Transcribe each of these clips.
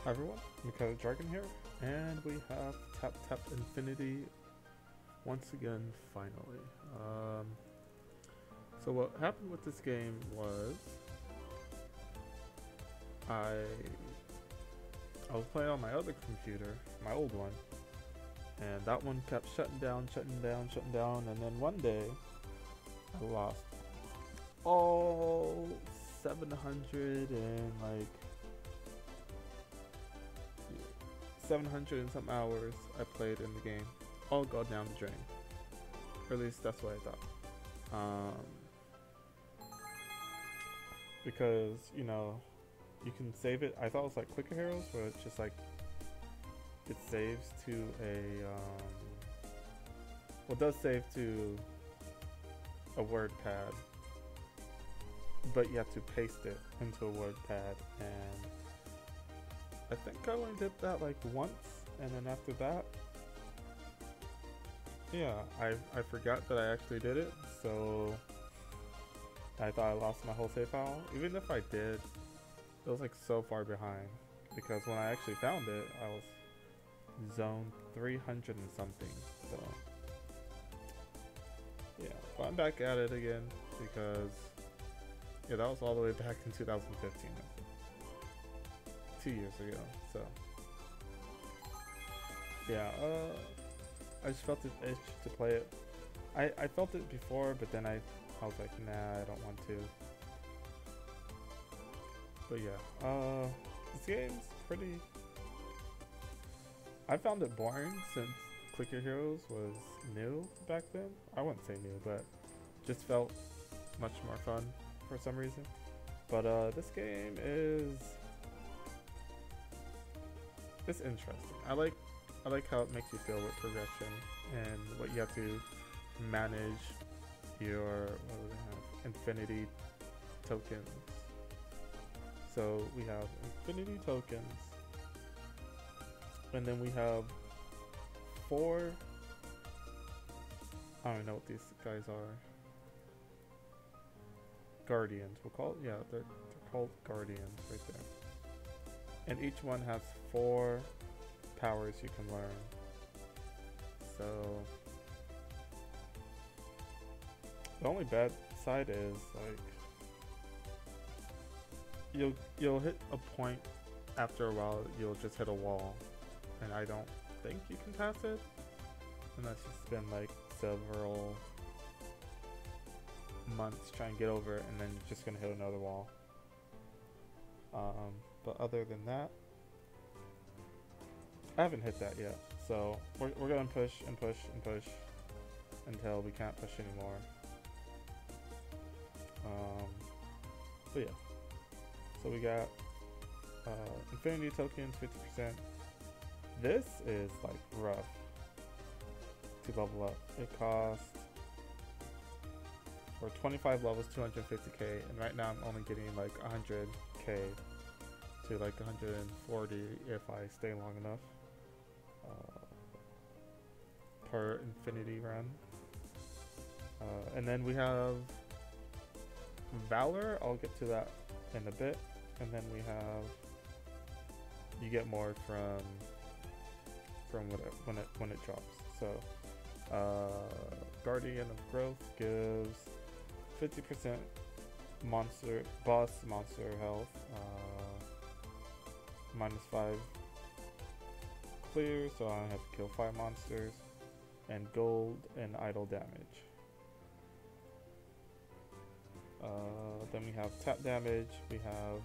Hi everyone, Mikhail Dragon here, and we have Tap Tap Infinity once again, finally. So what happened with this game was I I was playing on my other computer, my old one, and that one kept shutting down, and then one day I lost all 700 and like 700 and some hours I played in the game, all go down the drain. Or at least that's what I thought. Because you can save it. I thought it was like Clicker Heroes, where it's just like it saves to a well, it does save to a word pad, but you have to paste it into a word pad, and I think I only did that like once, and then after that, yeah, I forgot that I actually did it, so I thought I lost my whole save file. Even if I did, it was like so far behind, because when I actually found it, I was zone 300 and something, so yeah, but I'm back at it again, because yeah, that was all the way back in 2015, 2 years ago, so yeah, I just felt the itch to play it. I felt it before, but then I was like, nah, I don't want to. But yeah, this game's pretty. I found it boring since Clicker Heroes was new back then. I wouldn't say new, but just felt much more fun for some reason. But this game is it's interesting. I like how it makes you feel with progression and what you have to manage your what do they have? Infinity tokens. So we have infinity tokens, and then we have four. I don't know what these guys are. Guardians. We'll call it, yeah, they're called guardians right there. And each one has four powers you can learn. So the only bad side is like you'll hit a point after a while, you'll just hit a wall, and I don't think you can pass it unless you spend like several months trying to get over it, and then you're just gonna hit another wall. But other than that, I haven't hit that yet, so we're gonna push and push and push until we can't push anymore. But yeah, so we got infinity tokens 50%. This is like rough to level up. It costs for 25 levels 250k, and right now I'm only getting like 100k to like 140 if I stay long enough per infinity run. And then we have Valor. I'll get to that in a bit. And then we have, you get more from when it drops. So Guardian of Growth gives 50% boss monster health, -5 clear, so I only have to kill 5 monsters, and gold and idle damage. Then we have tap damage. We have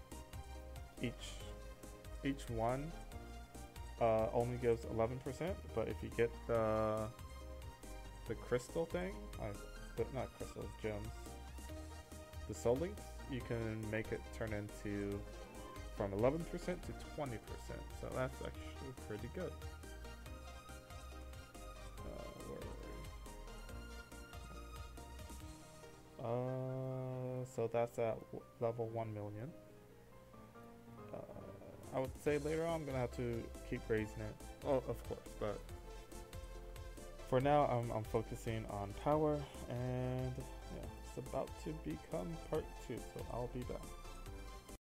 each one only gives 11%, but if you get the crystal thing, but not crystals, gems, the soul links, you can make it turn into from 11% to 20%, so that's actually pretty good. So that's at level 1 million. I would say later on I'm gonna have to keep raising it. Oh, of course, but for now I'm focusing on power, and yeah, it's about to become part 2, so I'll be back.